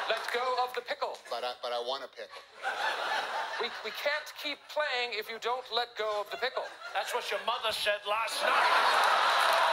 Let go of the pickle. But I want a pickle. We can't keep playing if you don't let go of the pickle. That's what your mother said last night.